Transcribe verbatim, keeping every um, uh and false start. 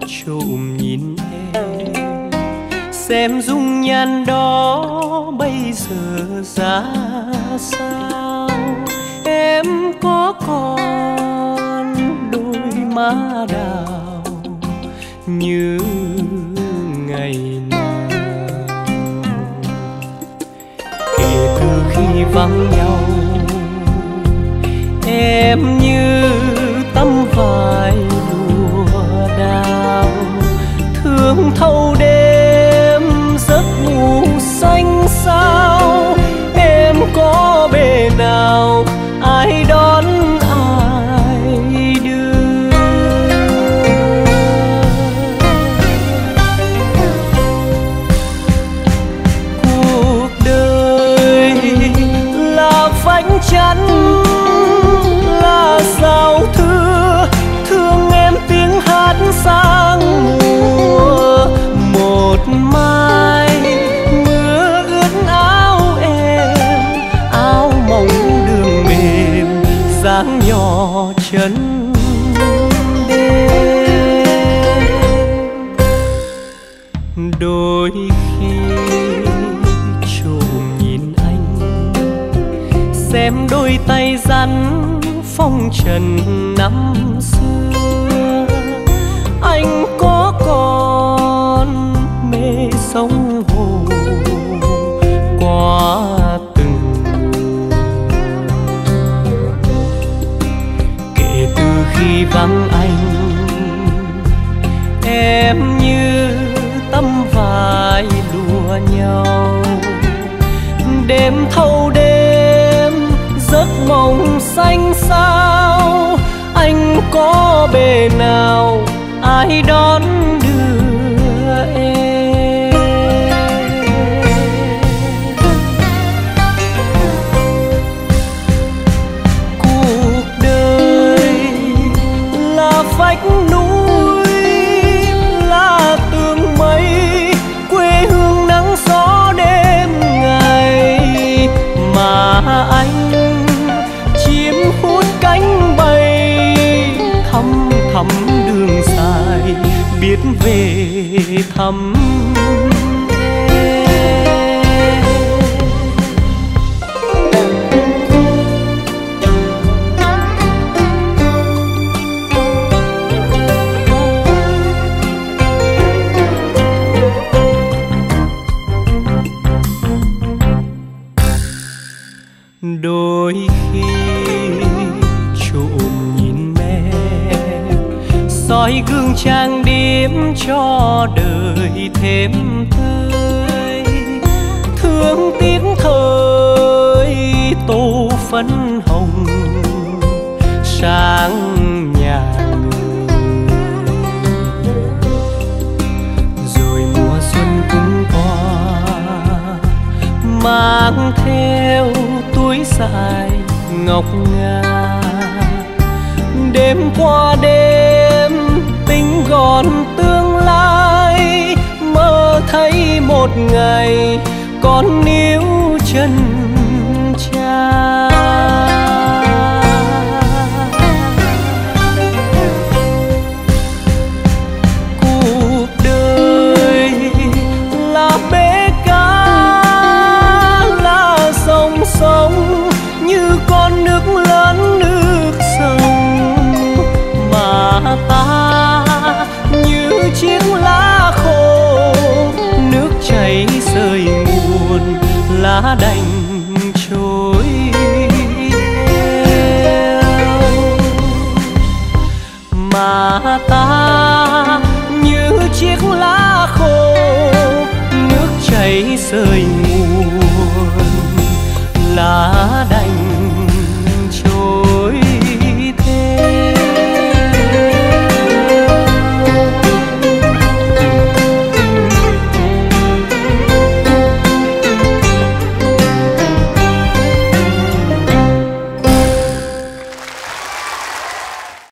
trộm nhìn em, xem dung nhan đó bây giờ ra sao. Em có còn đôi má đào như ngày nào? Kể từ khi vắng nhau, em như tấm vải lụa đào, thương thâu đêm giấc ngủ xanh sao. Em có bề nào ai đón ai đưa? Cuộc đời là vách chắn, là sao thưa thương em tiếng hát sang mùa. Một mai mưa ướt áo em, áo mỏng đường mềm dáng nhỏ chân đêm. Đôi khi trộm nhìn anh, xem đôi tay rắn phong trần năm xưa. Anh có còn mê sông hồ qua từng kể từ khi vắng anh, em như tấm vải lụa nhau. Đêm thâu đêm giấc mộng xanh sao, anh có bề nào ai đón đưa em? Cuộc đời là vách núi, là tường mây, quê hương nắng gió đêm ngày. Mà anh chiếm hút cánh bay, thăm thăm đường dài biết về thăm đôi khi trộm nhìn mẹ, soi gương trang điểm cho đời thêm tươi. Thương tiếc thời tô phấn hồng sáng nhà người, rồi mùa xuân cũng qua mang theo túi dài ngọc ngà. Đêm qua đêm tính gọn tương lai, mơ thấy một ngày con níu chân cha. Cuộc đời là bể cá, là dòng sông như con nước lớn nước sông. Mà ta như chiếc lá khô, nước chảy rơi nguồn lá đành trôi theo. Mà ta như chiếc lá khô, nước chảy rơi